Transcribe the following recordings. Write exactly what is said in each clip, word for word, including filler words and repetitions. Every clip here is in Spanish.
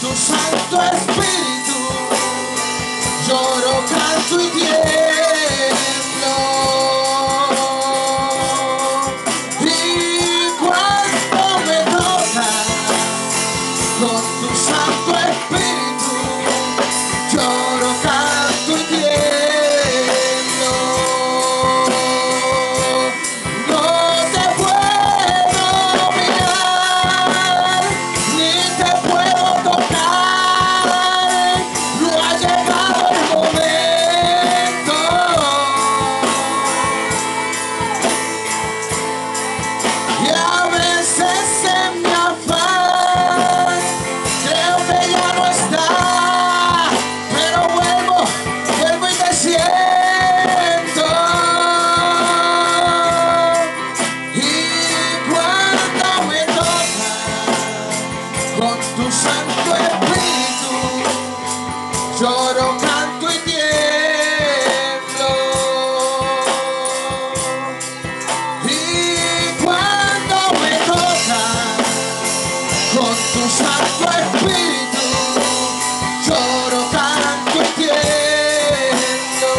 tu Santo Espíritu, lloro, canto y tiemblo. Y cuando me tocas con tu Santo Espíritu, lloro, canto y tiemblo. No te puedo mirar, ni te puedo tocar, no ha llegado el momento. Y a veces en mi afán creo que ya no está, pero vuelvo, vuelvo y te siento. Y cuando me tocas con tu Santo Espíritu, lloro, canto y tiemblo. Y cuando me tocas con tu Santo Espíritu, lloro, canto y tiemblo.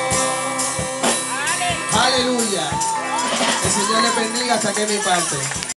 Aleluya. El Señor le bendiga hasta que mi parte.